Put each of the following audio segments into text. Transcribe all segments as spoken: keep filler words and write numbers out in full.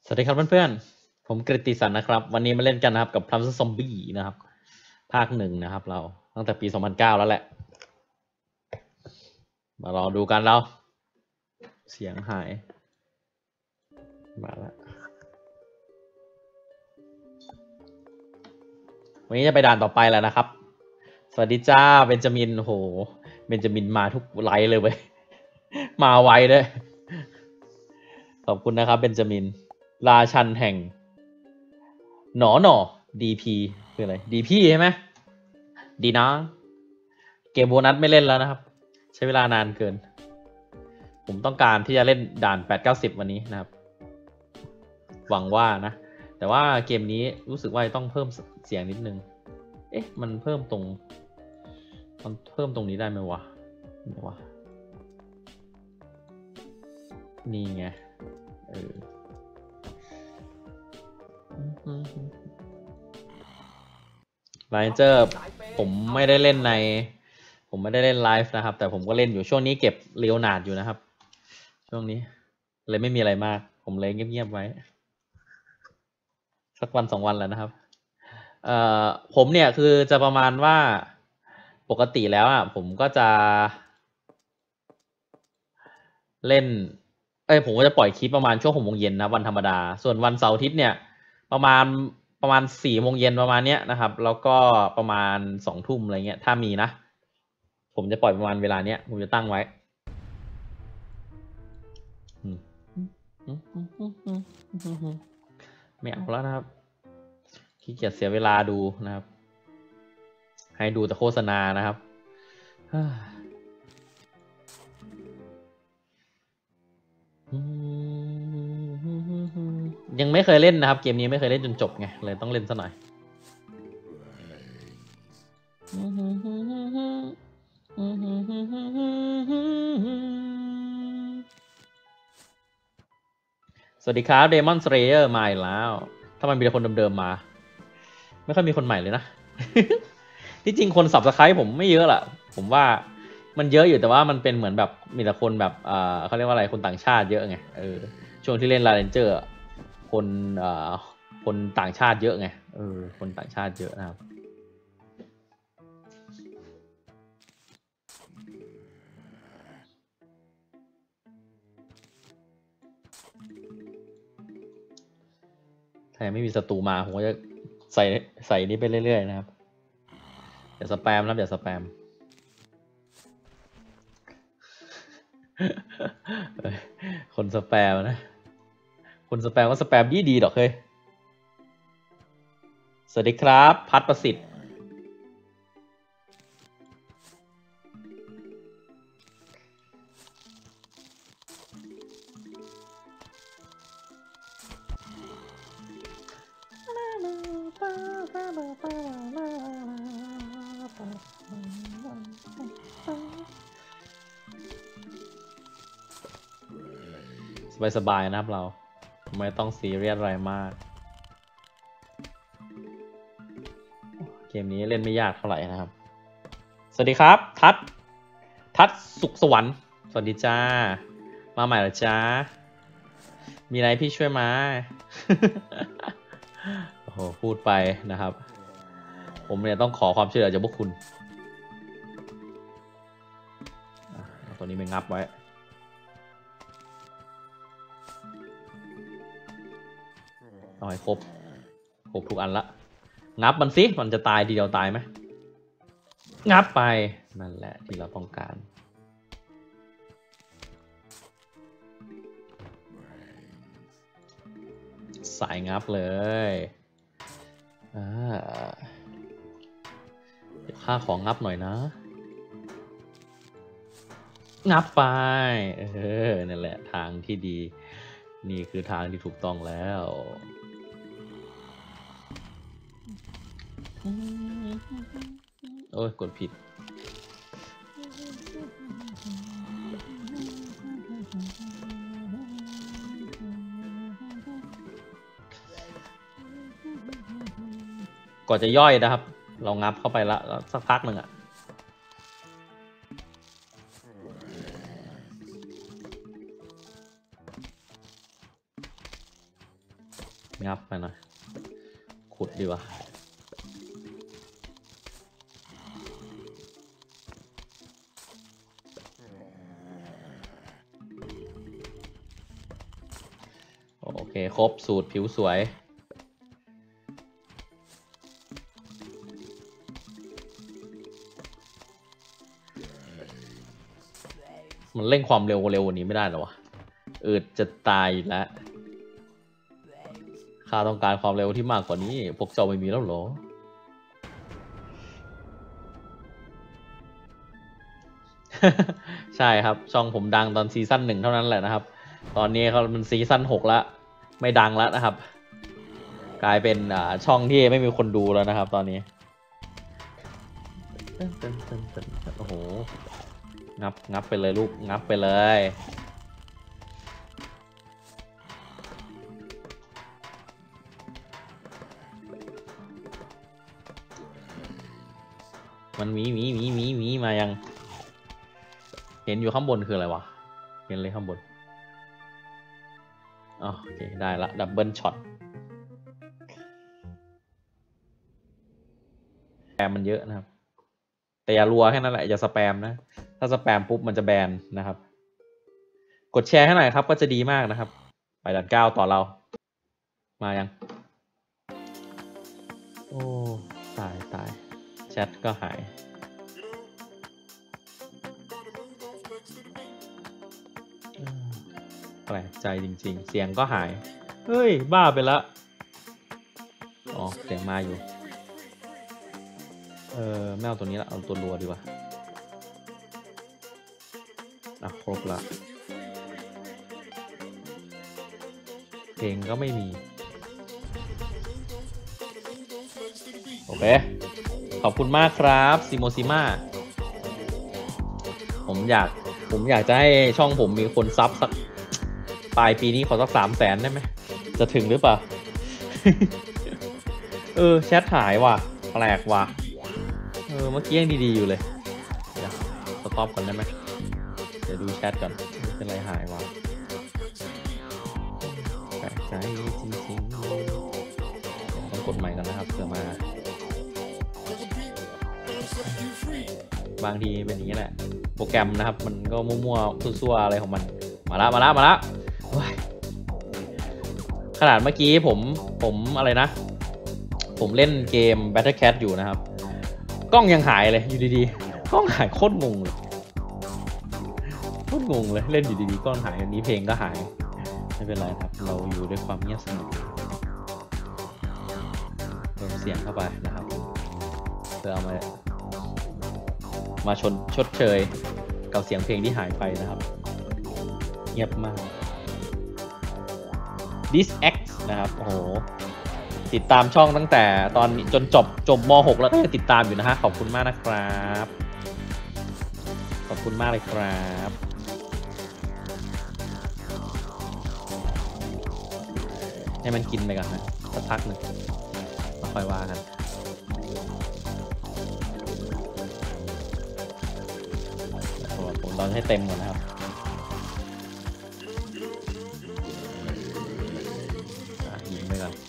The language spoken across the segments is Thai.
สวัสดีครับเพื่อนๆผมกฤติสันนะครับวันนี้มาเล่นกันนะครับกับ Plants Zombie นะครับภาคหนึ่งนะครับเราตั้งแต่ปีสองพันเก้าแล้วแหละมารอดูกันเราเสียงหายมาแล้ววันนี้จะไปด่านต่อไปแล้วนะครับสวัสดีจ้าเบนจามินโหเบนจามินมาทุกไลฟ์เลยเว้ยมาไวด้วยขอบคุณนะครับเบนจามินราชันแห่งหนอหนอ ดี พี คืออะไร ดี พี ใช่ไหมดีนะเกมโบนัสไม่เล่นแล้วนะครับใช้เวลานานเกินผมต้องการที่จะเล่นด่าน แปด เก้า สิบ วันนี้นะครับหวังว่านะแต่ว่าเกมนี้รู้สึกว่าต้องเพิ่มเสียงนิดนึงเอ๊ะมันเพิ่มตรงมันเพิ่มตรงนี้ได้ไหมวะไหนวะนี่ไงเออไลน์เจอร์ผมไม่ได้เล่นในผมไม่ได้เล่นไลฟ์นะครับแต่ผมก็เล่นอยู่ช่วงนี้เก็บเลียวนาร์ดอยู่นะครับช่วงนี้เลยไม่มีอะไรมากผมเลยเงียบๆไว้สักวันสองวันแล้วนะครับเอ่อผมเนี่ยคือจะประมาณว่าปกติแล้วอ่ะผมก็จะเล่นเอ้ยผมก็จะปล่อยคลิปประมาณช่วงหกโมงเย็นนะวันธรรมดาส่วนวันเสาร์อาทิตย์เนี่ยประมาณประมาณสี่โมงเย็นประมาณเนี้ยนะครับแล้วก็ประมาณสองทุ่มอะไรเงี้ยถ้ามีนะผมจะปล่อยประมาณเวลาเนี้ยผมจะตั้งไว้ไม่เอาแล้วนะครับขี้เกียจเสียเวลาดูนะครับให้ดูแต่โฆษณานะครับยังไม่เคยเล่นนะครับเกมนี้ไม่เคยเล่นจนจบไงเลยต้องเล่นซะหน่อยสวัสดีครับเดมอนสเลเยอร์มาอีกแล้วถ้ามันมีแต่คนเดิมๆมาไม่ค่อยมีคนใหม่เลยนะ ที่จริงคนสับสไครต์ผมไม่เยอะแหละผมว่ามันเยอะอยู่แต่ว่ามันเป็นเหมือนแบบมีแต่คนแบบเอ่อเขาเรียกว่าอะไรคนต่างชาติเยอะไงเออช่วงที่เล่นลาเรนเจอร์คนเอ่อคนต่างชาติเยอะไงเออคนต่างชาติเยอะนะครับถ้ายังไม่มีศัตรูมาผมก็จะใส่ใส่นี้ไปเรื่อยๆนะครับอย่าสแปมนะอย่าสแปมคนสแปมนะคนสแปมก็สแปมดีดีดอกเฮ้ยสวัสดีครับพัดประสิทธิ์สบายๆนะครับเราไม่ต้องซีเรียสอะไรมากเกมนี้เล่นไม่ยากเท่าไหร่นะครับสวัสดีครับทัดทัดสุขสวรรค์สวัสดีจ้ามาใหม่เหรอจ้ามีอะไรพี่ช่วยมา โอ้โหพูดไปนะครับผมเนี่ยต้องขอความช่วยเหลือจากพวกคุณตัวนี้ไปงับไว้เอาให้ครบครบทุกอันละงับมันสิมันจะตายทีเดียวตายไหมงับไปนั่นแหละที่เราต้องการสายงับเลยอ่าเดี๋ยวค่าของงับหน่อยนะงับไปเออนั่นแหละทางที่ดีนี่คือทางที่ถูกต้องแล้วโอ้ยกดผิดก่อนจะย่อยนะครับเรางับเข้าไปละสักพักหนึ่งอะงับไปหน่อยขุดดีกว่าโอเคครบสูตรผิวสวยมันเร่งความเร็วเร็วกว่านี้ไม่ได้หรอวะอืดจะตายแล้วข้าต้องการความเร็วที่มากกว่านี้พวกเจ้าไม่มีแล้วหรอ ใช่ครับช่องผมดังตอนซีซั่นหนึ่งเท่านั้นแหละนะครับตอนนี้เขามันซีซั่นหกแล้วไม่ดังแล้วนะครับกลายเป็นอ่าช่องที่ไม่มีคนดูแล้วนะครับตอนนี้โอ้โหงับงับไปเลยลูกงับไปเลยมันมีมีมีมีมีมายังเห็นอยู่ข้างบนคืออะไรวะเห็นเลยข้างบนอ๋อโอเคได้ละดับเบิลช็อตแสแปมมันเยอะนะครับแต่อย่ารัวแค่นั้นแหละอย่าสแปมนะถ้าสแปมปุ๊บมันจะแบนนะครับกดแชร์ให้หน่อยครับก็จะดีมากนะครับไปดันเก้าต่อเรามายังโอ้ตายตายแชทก็หายแปลกใจจริงๆเสียงก็หายเฮ้ยบ้าไปแล้วอ๋อเสียงมาอยู่เออไม่เอาตัวนี้ละเอาตัวรัวดีกว่าอ่ะครบละเพลงก็ไม่มีโอเคขอบคุณมากครับซิโมซิมาผมอยากผมอยากจะให้ช่องผมมีคนซับสักปลายปีนี้ขอสักสามแสนได้ไหมจะถึงหรือเปล่า เออแชทหายว่ะแปลกว่ะเออเมื่อกี้ยังดีๆอยู่เลยเดี๋ยวสต็อปก่อนได้ไหมเดี๋ยวดูแชทก่อนไม่เป็นไรหายว่ะแปลกใจจริงๆต้องกดใหม่กันนะครับเพื่อมาบางทีเป็นอย่างนี้แหละโปรแกรมนะครับมันก็มั่วๆซั่วๆอะไรของมันมาละมาละมาละขนาดเมื่อกี้ผมผมอะไรนะผมเล่นเกม Battle Cat อยู่นะครับกล้องยังหายเลยอยู่ดีๆกล้องหายโคตรงงเลยโคตรงงเลยเล่นอยู่ดีๆกล้องหายอันนี้เพลงก็หายไม่เป็นไรครับเราอยู่ด้วยความเงียบสงบเติมเสียงเข้าไปนะครับเพื่อเอามามาชนชดเชยกับเสียงเพลงที่หายไปนะครับเงียบมาก This X นะครับโอ้โหติดตามช่องตั้งแต่ตอนจนจบจบม หกแล้วก็ยังติดตามอยู่นะฮะขอบคุณมากนะครับขอบคุณมากเลยครับให้มันกินไปก่อนนะสักพักหนึ่งมาค่อยว่ากันผมตอนให้เต็มก่อนนะครับยิงไปก่อน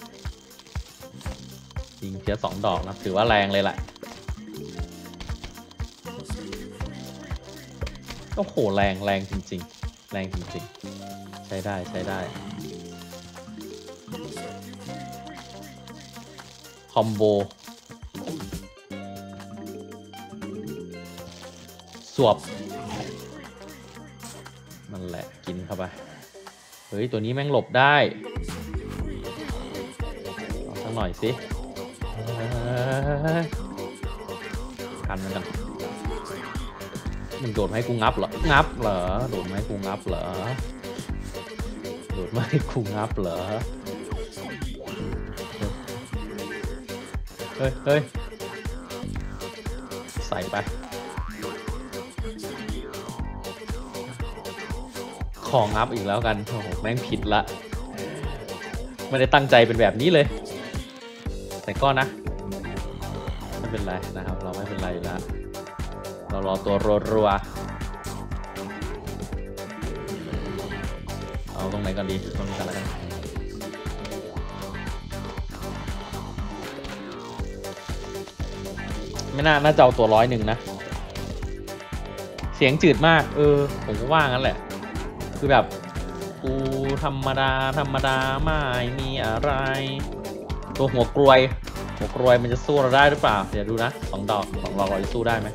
ยิงเพียสองดอกนะถือว่าแรงเลยแหละโอ้โหแรงแรงจริงๆแรงจริงๆใช้ได้ใช้ได้คอมโบสวบนั่นแหละกินเข้าไปเฮ้ยตัวนี้แม่งหลบได้เอาสักหน่อยสิกันมันกันมันโดดมาให้กูงับเหรองับเหรอโดดมาให้กูงับเหรอโดดมาให้กูงับเหรอเฮ้ยเฮ้ยใส่ไปของงับอีกแล้วกันโอ้โหแม่งผิดละไม่ได้ตั้งใจเป็นแบบนี้เลยแต่ก็นะไม่เป็นไรนะครับเราไม่เป็นไรแล้วเรารอตัวรัวๆเอาตรงไหนกันดีตรงนี้กันแล้วกันไม่น่าน่าจะเอาตัวร้อยหนึ่งนะเสียงจืดมากเออผมก็ว่างั้นแหละคือแบบกูธรรมดาธรรมดาไม่มีอะไรตัวหัวกรวยหัวกรวยมันจะสู้เราได้หรือเปล่าเดี๋ยวดูนะสองดอกสองดอกเราจะสู้ได้ไหม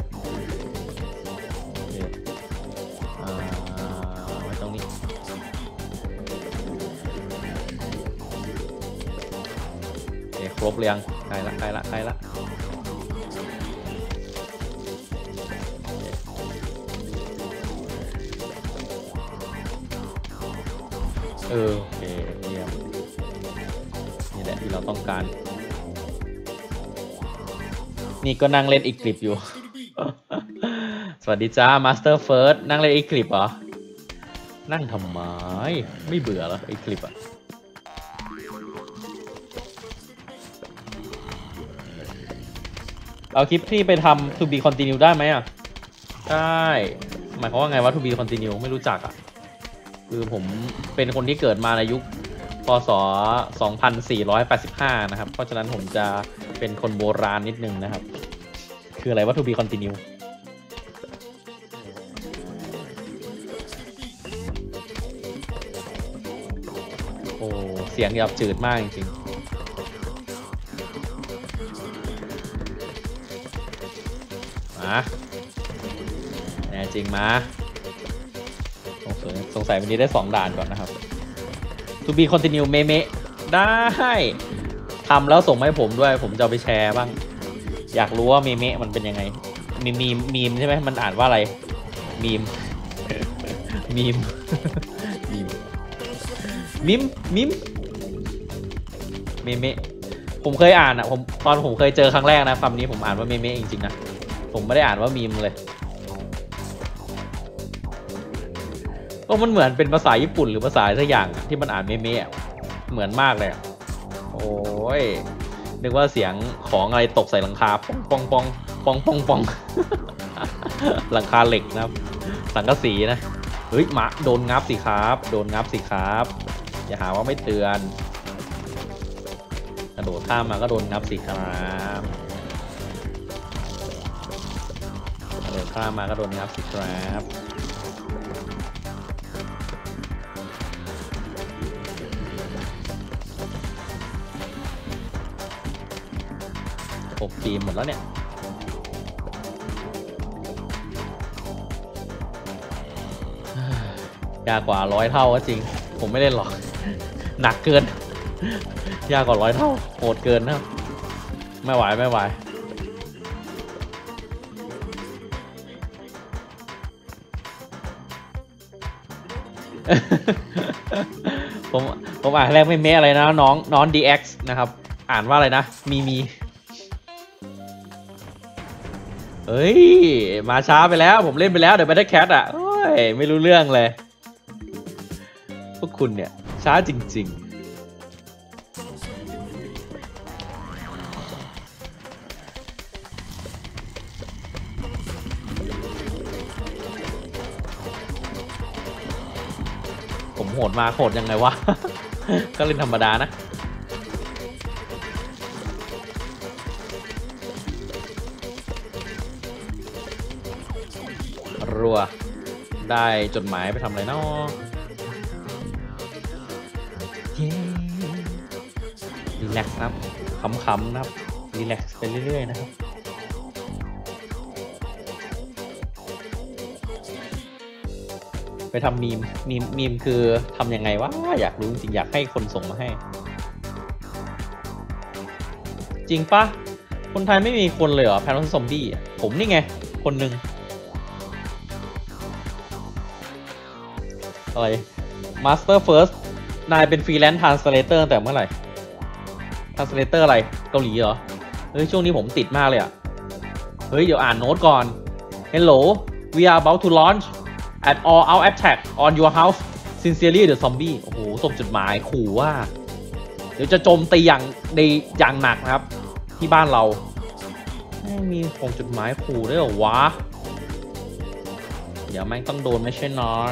ไว้ตรงนี้โอเคครบเรียงใกล้ละใกล้ละใกล้ละเออโอเคเยี่ยมนี่แหละที่เราต้องการนี่ก็นั่งเล่นอีกคลิปอยู่ สวัสดีจ้ามาสเตอร์เฟิร์สนั่งเล่นอีกคลิปเหรอนั่งทำไมไม่เบื่อเหรอไอ้คลิปอะเอาคลิปที่ไปทำ to be continue ได้ไหมอะได้หมายความว่าไงวะ to be continue ไม่รู้จักอะคือผมเป็นคนที่เกิดมาในยุคพศสองพันสี่ร้อยแปดสิบห้านะครับเพราะฉะนั้นผมจะเป็นคนโบราณนิดนึงนะครับคืออะไรว่า to be continue โอ้เสียงหยาบจืดมากจริงๆมาแน่จริงมาสงสัยวันนี้ได้สองด่านก่อนนะครับ to be continue เมเมได้ทำแล้วส่งมาให้ผมด้วยผมจะเอาไปแชร์บ้างอยากรู้ว่าเมเมมันเป็นยังไงมีมีมีมใช่ไหมมันอ่านว่าอะไรมีมมีมมีมมิมมิมเมเมผมเคยอ่านอ่ะผมตอนผมเคยเจอครั้งแรกนะคำนี้ผมอ่านว่าเมเมจริงๆนะผมไม่ได้อ่านว่ามีมเลยก็มันเหมือนเป็นภาษาญี่ปุ่นหรือภาษาสักอย่างที่มันอ่านเมเมะเหมือนมากเลยโอ้ยนึกว่าเสียงของอะไรตกใส่หลังคาปองปองปองปองปองหลังคาเหล็กนะครับสังกะสีนะเฮ้ยหมาโดนงับสิครับโดนงับสิครับอย่าหาว่าไม่เตือนกระโดดข้ามมาก็โดนงับสิครับกระโดดข้ามมาก็โดนงับสิครับหกทีมหมดแล้วเนี่ยยากกว่าร้อยเท่าก็จริงผมไม่เล่นหรอกหนักเกินยากกว่าร้อยเท่าโหดเกินนะไม่ไหวไม่ไหวผมผมอ่านแรกไม่เมะอะไรนะน้องน้อง ดี เอ็กซ์ นะครับอ่านว่าอะไรนะมีมีเฮ้ยมาช้าไปแล้วผมเล่นไปแล้วเดี๋ยวไปได้แคทอ่ะโอ้ยไม่รู้เรื่องเลยพวกคุณเนี่ยช้าจริงๆผมโหดมาโหดยังไงวะ ก็เล่นธรรมดานะรัวได้จดหมายไปทำอะไรเนาะรีแลกซ์นะครับขำๆนะครับรีแลกซ์ไปเรื่อยๆนะครับไปทำมีมมีมมีมคือทำยังไงวะอยากรู้จริงอยากให้คนส่งมาให้จริงปะคนไทยไม่มีคนเลยเหรอแพนซอมบี้ผมนี่ไงคนหนึ่งอะไร Master First นายเป็นฟรีแลนซ์ทรานสเลเตอร์ตั้งแต่เมื่อไหร่ทรานสเลเตอร์อะไรเกาหลีเหรอเฮ้ยช่วงนี้ผมติดมากเลยอ่ะเฮ้ยเดี๋ยวอ่านโน้ตก่อน Hello we are about to launch at all out attack on your house sincerely the zombie โอ้โหส่งจดหมายขู่ว่าเดี๋ยวจะโจมตีอย่างในอย่างหนักนะครับที่บ้านเราไม่มีส่งจดหมายขู่ด้วยเหรอวะเดี๋ยวแม่งต้องโดนไม่ใช่น้อย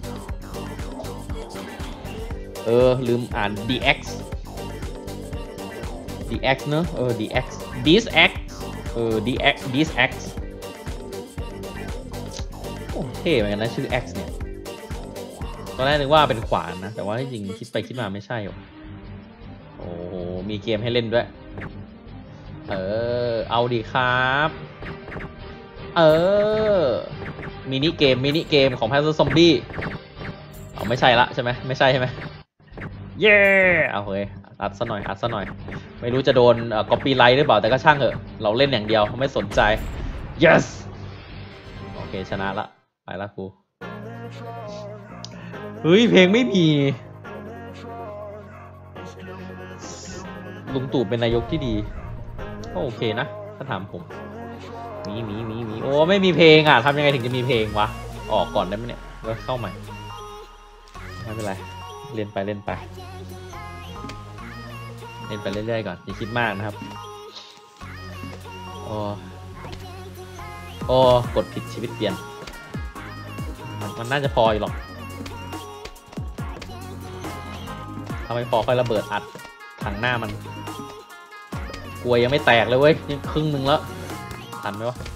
เออลืมอ่าน ดี เอ็กซ์ ดี เอ็กซ์ เนอะเออ ดี เอ็กซ์ ดี เอ็กซ์เออ dx dx โอ้เท่เหมือนกันนะชื่อ X เนี่ยตอนแรกนึกว่าเป็นขวานนะแต่ว่าจริงคิดไปคิดมาไม่ใช่หรอโอ้โหมีเกมให้เล่นด้วยเออเอาดีครับเออมินิเกมมินิเกมของ Plants vs Zombies เอาไม่ใช่ละใช่ไหมไม่ใช่ใช่ไหมเย้เอาเฮ้ยอัดซะหน่อยอัดซะหน่อยไม่รู้จะโดนก๊อปปี้ไลท์หรือเปล่าแต่ก็ช่างเถอะเราเล่นอย่างเดียวไม่สนใจ yes โอเคชนะละไปละกูเฮ้ยเพลงไม่มีลุงตู่เป็นนายกที่ดีก็โอเคนะถ้าถามผมมีมีมีมีโอ้ไม่มีเพลงอ่ะทำยังไงถึงจะมีเพลงวะออกก่อนได้ไหมเนี่ยแล้วเข้าใหม่ไม่เป็นไรเล่นไปเล่นไปเล่นไปเรื่อยๆก่อนอย่าคิดมากนะครับโอ้โอ้กดผิดชีวิตเปลี่ยนมันมันน่าจะพออยู่หรอกถ้าไม่พอค่อยระเบิดอัดถังหน้ามันกลัวยังไม่แตกเลยเว้ยยังครึ่งนึงแล้วทันไหมวะ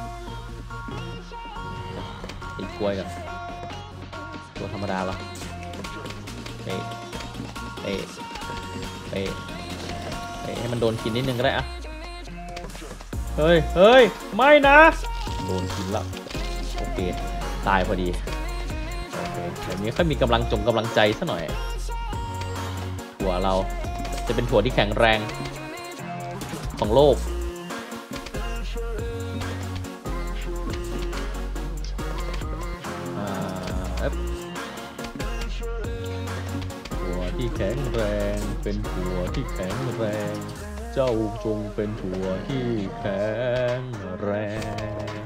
ตีกล้วยกันตัวธรรมดาหรอเอ๊ะเอ๊ะเอ๊ะเอ๊ะให้มันโดนกินนิดนึงก็ได้อะเฮ้ยเฮ้ยไม่นะโดนกินแล้วโอเคตายพอดีโอเคแบบนี้ค่อยมีกำลังจงกำลังใจซะหน่อยถั่วเราจะเป็นถั่วที่แข็งแรงของโลกถั่วที่แข็งแรงเป็นถั่วที่แข็งแรงเจ้าจงเป็นถั่วที่แข็งแรง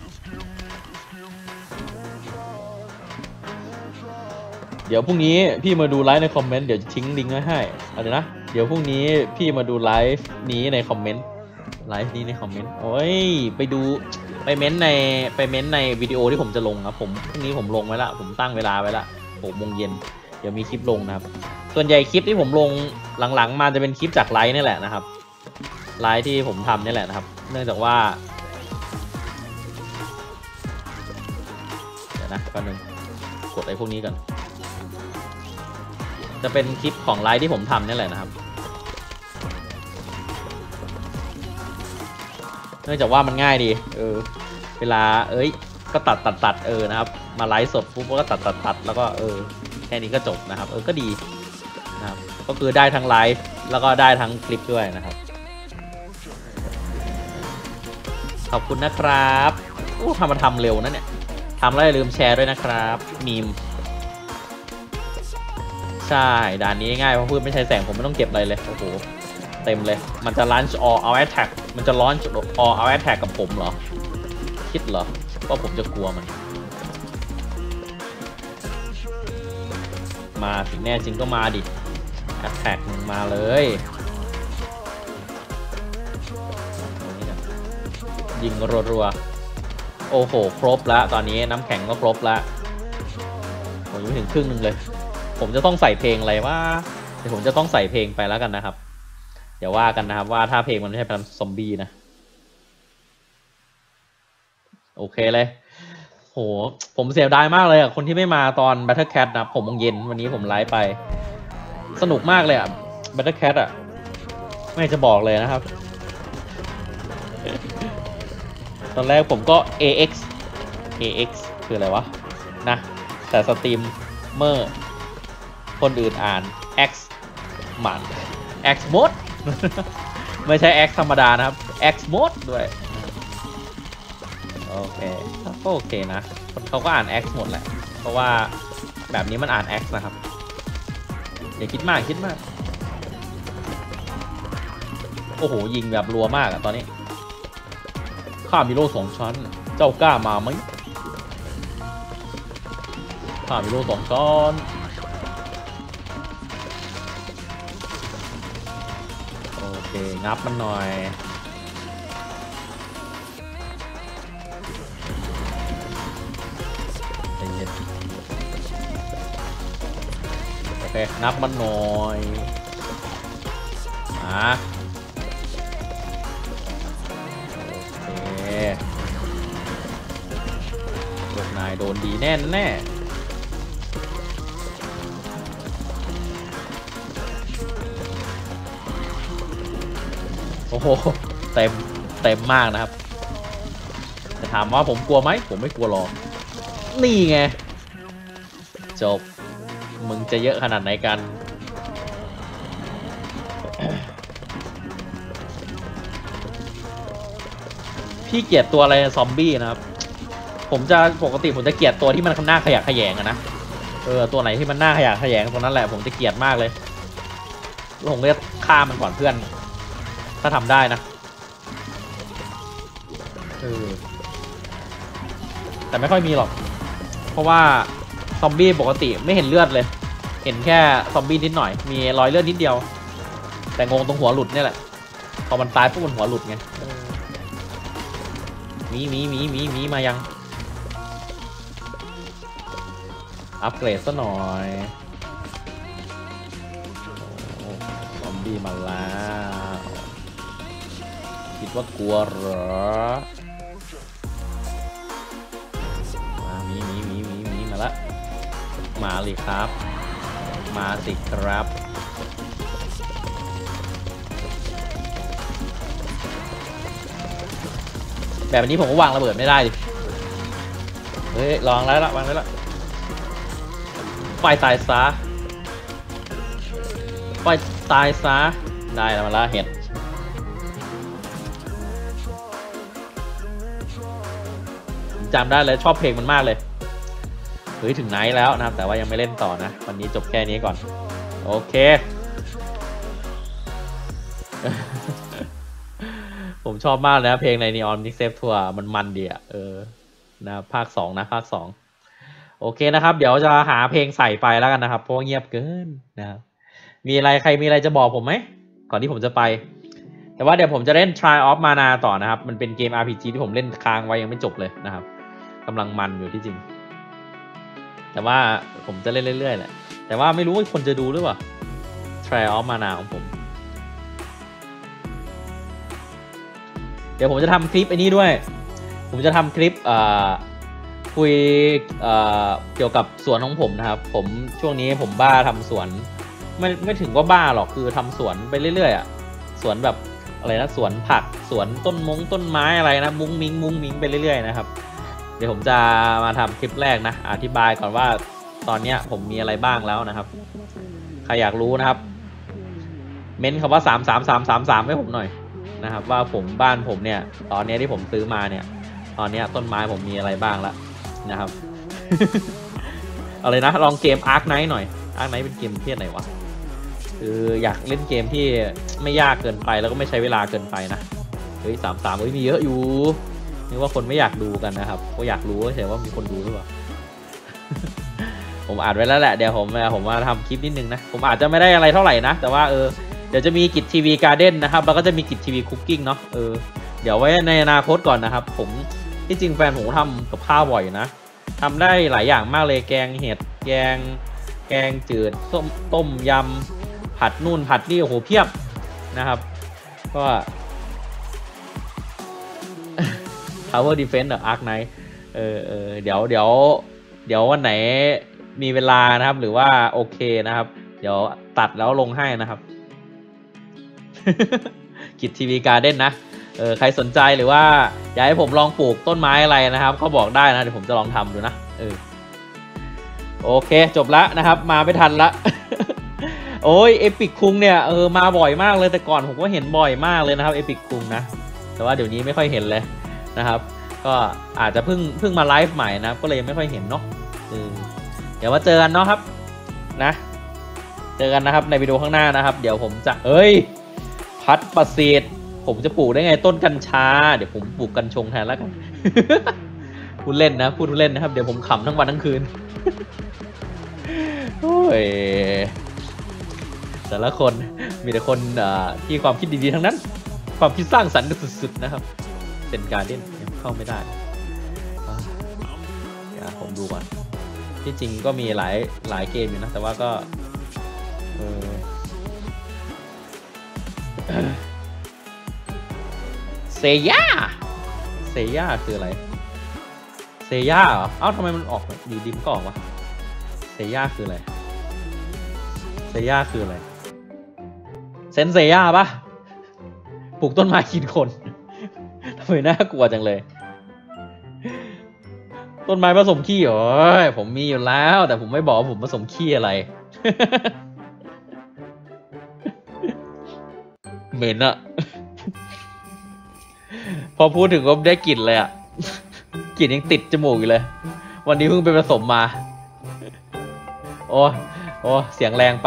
เดี๋ยวพรุ่งนี้พี่มาดูไลฟ์ในคอมเมนต์เดี๋ยวทิ้งลิงก์ไว้ให้เอาเดี๋ยวนะเดี๋ยวพรุ่งนี้พี่มาดูไลฟ์นี้ในคอมเมนต์ไลฟ์นี้ในคอมเมนต์โอ้ยไปดูไปเม้นในไปเม้นในวิดีโอที่ผมจะลงครับผมพรุ่งนี้ผมลงไว้ละผมตั้งเวลาไว้ละหกโมงเย็นเดี๋ยวมีคลิปลงนะครับส่วนใหญ่คลิปที่ผมลงหลังๆมาจะเป็นคลิปจากไลฟ์นี่แหละนะครับไลฟ์ที่ผมทำนี่แหละนะครับเนื่องจากว่าเดี๋ยวนะแป๊บนึงกดไอ้พวกนี้ก่อนจะเป็นคลิปของไลฟ์ที่ผมทำนี่แหละนะครับเนื่องจากว่ามันง่ายดีเออเวลาเอ้ยก็ตัดตัดตัดเออนะครับมาไลฟ์สดปุ๊บก็ตัดตัดตัดแล้วก็เออแค่นี้ก็จบนะครับเออก็ดีนะครับก็คือได้ทั้งไลฟ์แล้วก็ได้ทั้งคลิปด้วยนะครับขอบคุณนะครับโอ้ทำมาทำเร็วนะเนี่ยทำแล้วอย่าลืมแชร์ด้วยนะครับมีมใช่ด่านนี้ง่ายเพราะเพื่อนไม่ใช้แสงผมไม่ต้องเก็บอะไรเลยโอ้โหเต็มเลยมันจะ launch all out attack มันจะ launch all out attack กับผมเหรอคิดเหรอว่าผมจะกลัวมันมาถึงแน่จริงก็มาดิ attack มึงมาเลยยิงรัวๆโอ้โหครบแล้วตอนนี้น้ำแข็งก็ครบแล้วผมยังไม่ถึงครึ่งนึงเลยผมจะต้องใส่เพลงอะไรว่าเดี๋ยวผมจะต้องใส่เพลงไปแล้วกันนะครับเดี๋ยวว่ากันนะครับว่าถ้าเพลงมันไม่ใช่เป็นซอมบี้นะโอเคเลยโหผมเสียดายมากเลยอ่ะคนที่ไม่มาตอน Battle Cat นะผมโมงเย็นวันนี้ผมไลฟ์ไปสนุกมากเลยอ่ะ Battle Cat อ่ะไม่จะบอกเลยนะครับตอนแรกผมก็ เอ เอ็กซ์ เอ เอ็กซ์ คืออะไรวะนะแต่สตรีมเมอร์คนอื่นอ่าน X หมัน X mode ไม่ใช่ X ธรรมดานะครับ X mode ด้วยโอเคก็โอเคนะคนเขาก็อ่าน X หมดแหละเพราะว่าแบบนี้มันอ่าน X นะครับอย่าคิดมากคิดมากโอ้โหยิงแบบรัวมากอะตอนนี้ข้ามีโล่สองชั้นเจ้ากล้ามาไหมข้ามีโล่สองชั้นโอเคงับมันหน่อยใจเย็นโอเคงับมันหน่อยมาโอโดนดีแน่แน่โอ้โหเต็มเต็มมากนะครับจะถามว่าผมกลัวไหมผมไม่กลัวหรอกนี่ไงจบมึงจะเยอะขนาดไหนกันพี่เกลียดตัวอะไรซอมบี้นะครับผมจะปกติผมจะเกลียดตัวที่มันหน้าขยะแขยงอะนะเออตัวไหนที่มันหน้าขยะแขยงตัวนั้นแหละผมจะเกลียดมากเลยผมก็จะฆ่ามันก่อนเพื่อนถ้าทำได้นะเออแต่ไม่ค่อยมีหรอกเพราะว่าซอมบี้ปกติไม่เห็นเลือดเลยเห็นแค่ซอมบี้นิดหน่อยมีรอยเลือดนิดเดียวแต่งงตรงหัวหลุดนี่แหละพอมันตายปุ๊บมันหัวหลุดไงมีมีมีมีมีมายังอัปเกรดซะหน่อยซอมบี้มาแล้วคิดว่ากลัวเหรอมีมีมีมีมีมาละมาเลยครับมาสิครับแบบนี้ผมก็วางระเบิดไม่ได้ดิเฮ้ยลองแล้วละวางแล้วละไฟตายซะไฟตายซะได้แล้วมาละเห็ดจำได้เลยชอบเพลงมันมากเลยเฮ้ยถึงไหนแล้วนะครับแต่ว่ายังไม่เล่นต่อนะวันนี้จบแค่นี้ก่อนโอเค ผมชอบมากนะเพลงใน Neon Mixtape Tour มันมันดีอ่ะเออนะภาคสองนะภาคสองโอเคนะครับเดี๋ยวจะหาเพลงใส่ไปแล้วกันนะครับเพราะเงียบเกินนะครับมีอะไรใครมีอะไรจะบอกผมไหมก่อนที่ผมจะไปแต่ว่าเดี๋ยวผมจะเล่น Try of Mana ต่อนะครับมันเป็นเกม อาร์ พี จี ที่ผมเล่นค้างไว้ยังไม่จบเลยนะครับกำลังมันอยู่ที่จริงแต่ว่าผมจะเล่นเรื่อยๆแหละแต่ว่าไม่รู้ว่าคนจะดูหรือเปล่า Try of Mana ของผมเดี๋ยวผมจะทำคลิปไอ้นี้ด้วยผมจะทำคลิปคุยเอ่อเกี่ยวกับสวนของผมนะครับผมช่วงนี้ผมบ้าทำสวนไม่ไม่ถึงว่าบ้าหรอกคือทำสวนไปเรื่อยๆอ่ะสวนแบบอะไรนะสวนผักสวนต้นมงต้นไม้อะไรนะมุ้งมิ้งมุ้งมิ้งไปเรื่อยๆนะครับเดี๋ยวผมจะมาทำคลิปแรกนะอธิบายก่อนว่าตอนนี้ผมมีอะไรบ้างแล้วนะครับใครอยากรู้นะครับเม้นคำว่าสามสามสามสามสามให้ผมหน่อยนะครับว่าผมบ้านผมเนี่ยตอนนี้ที่ผมซื้อมาเนี่ยตอนนี้ต้นไม้ผมมีอะไรบ้างแล้วนะครับ อะไรนะลองเกม Ark Knight หน่อย Ark Knight เป็นเกมประเภทไหนวะคืออยากเล่นเกมที่ไม่ยากเกินไปแล้วก็ไม่ใช้เวลาเกินไปนะเฮ้ยสามสามเฮ้ยมีเยอะอยู่นึกว่าคนไม่อยากดูกันนะครับก็อยากรู้เฉยว่ามีคนดูหรือเปล่า ผมอ่านไว้แล้วแหละเดี๋ยวผมผมมาทำคลิปนิดนึงนะผมอาจจะไม่ได้อะไรเท่าไหร่นะแต่ว่าเออเดี๋ยวจะมีกิจทีวีการ์เด้นนะครับแล้วก็จะมีกิจทีวีคุกกิ้งเนาะเออเดี๋ยวไว้ในอนาคตก่อนนะครับผมที่จริงแฟนผมทำกับข้าวบ่อยนะทำได้หลายอย่างมากเลยแกงเห็ดแกงแกงจืดต้มต้มยำผัดนู่นผัดนี่โอ้โหเพียบนะครับก็ Tower Defense หรือ Ark Knight เออเออเดี๋ยวเดี๋ยวเดี๋ยววันไหนมีเวลานะครับหรือว่าโอเคนะครับเดี๋ยวตัดแล้วลงให้นะครับ กิจทีวีการ์เด้นนะเออใครสนใจหรือว่าอยากให้ผมลองปลูกต้นไม้อะไรนะครับก็บอกได้นะเดี๋ยวผมจะลองทำดูนะเออโอเคจบละนะครับมาไม่ทันละ โอ้ยเอพิกคุงเนี่ยเออมาบ่อยมากเลยแต่ก่อนผมก็เห็นบ่อยมากเลยนะครับเอพิกคุงนะแต่ว่าเดี๋ยวนี้ไม่ค่อยเห็นเลยนะครับก็อาจจะเพิ่งเพิ่งมาไลฟ์ใหม่นะก็เลยไม่ค่อยเห็นเนาะเออเดี๋ยวมาเจอกันเนาะครับนะเจอกันนะครับในวิดีโอข้างหน้านะครับเดี๋ยวผมจะเอ้ยพัดประสิทธิ์ผมจะปลูกได้ไงต้นกัญชาเดี๋ยวผมปลูกกัญชงแทนแล้วกัน พูดเล่นนะพูดเล่นนะครับเดี๋ยวผมขำทั้งวันทั้งคืน โอ้ยแต่ละคนมีแต่คนที่ความคิดดีๆทั้งนั้นความคิดสร้างสรรค์สุดๆนะครับเป็นการเล่นเข้าไม่ได้เดี๋ยวผมดูก่อนที่จริงก็มีหลายหลายเกมอยู่นะแต่ว่าก็เออเซย่าเซย่าคืออะไรเซเซย่าเหรอเอ้าทำไมมันออกอยู่ดิมก็ออกวะเซย่าคืออะไรเซย่าคืออะไรเซนเซย่าปะปลูกต้นไม้กินคนทำไมน่ากลัวจังเลยต้นไม้ผสมขี้เหรอผมมีอยู่แล้วแต่ผมไม่บอกว่าผมผสมขี้อะไร เหม็นอะพอพูดถึงก็ได้กลิ่นเลยอะกลิ่นยังติดจมูกอยู่เลยวันนี้เพิ่งไปผสมมาโอ้โอ้เสียงแรงไป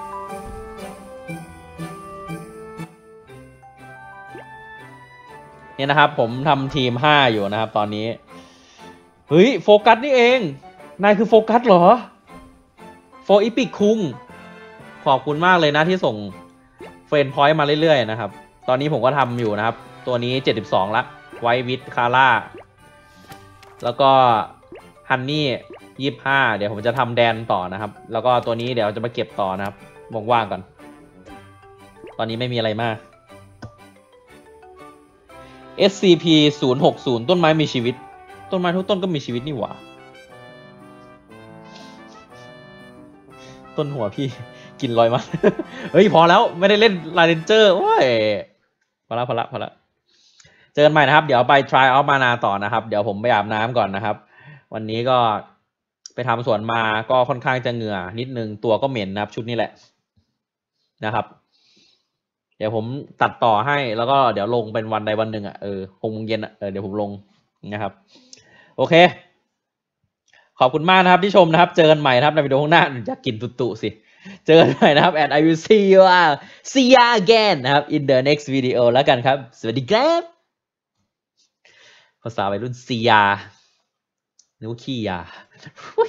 เนี่ยนะครับผมทำทีมห้าอยู่นะครับตอนนี้เฮ้ยโฟกัสนี่เองนายคือโฟกัสเหรอโฟอีพิกคุงขอบคุณมากเลยนะที่ส่งเฟรนพอยต์มาเรื่อยๆนะครับตอนนี้ผมก็ทำอยู่นะครับตัวนี้เจ็ดสิบสองละไววิทคาร่าแล้วก็ฮันนี่ยี่สิบห้าเดี๋ยวผมจะทำแดนต่อนะครับแล้วก็ตัวนี้เดี๋ยวจะมาเก็บต่อนะครับว่างๆก่อนตอนนี้ไม่มีอะไรมาก เอส ซี พี ศูนย์ หก ศูนย์ ต้นไม้มีชีวิตต้นไม้ทุกต้นก็มีชีวิตนี่หว่าต้นหัวพี่กินลอยมา เฮ้ยพอแล้วไม่ได้เล่นลาเรนเจอร์โอ้ยพอละพอละพอละเจอกันใหม่นะครับเดี๋ยวไป try out มานาต่อนะครับเดี๋ยวผมไปอาบน้ำก่อนนะครับวันนี้ก็ไปทำสวนมาก็ค่อนข้างจะเหงื่อนิดนึงตัวก็เหม็นนะครับชุดนี้แหละนะครับเดี๋ยวผมตัดต่อให้แล้วก็เดี๋ยวลงเป็นวันใดวันหนึ่งอ่ะเออหกโมงเย็นอ่ะเออเดี๋ยวผมลงนะครับโอเคขอบคุณมากนะครับที่ชมนะครับเจอกันใหม่นะครับในวิดีโอข้างหน้าอยากกินตุตุสิเจอกันใหม่นะครับ and I will see you see you again นะครับ in the next video แล้วกันครับสวัสดีครับภาษาวัยรุ่นซียานึกว่าขี้ยา